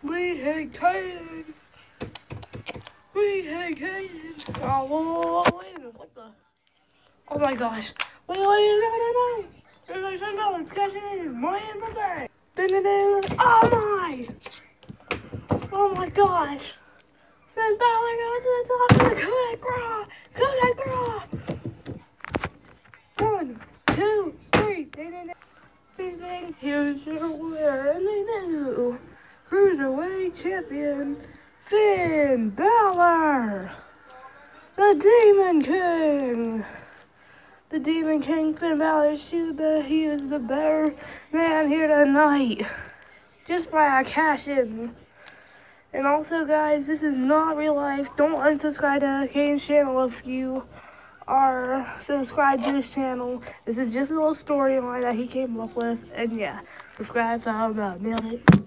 We hate Kaden. We hate Kaden. Oh, wait, what the? Oh my gosh. Wait, no. Everybody turn down. It's catching in. My birthday. Oh my gosh. Finn Balor goes to the top of the coup de grace. 1, 2, 3. Ding, ding. Here's your winner and the new Cruiserweight Champion, Finn Balor. The Demon King. The Demon King, Finn Balor, he is the better man here tonight. Just by a cash-in. And also, guys, this is not real life. Don't unsubscribe to Kane's channel if you are subscribed to his channel. This is just a little storyline that he came up with. And yeah, subscribe, nailed it.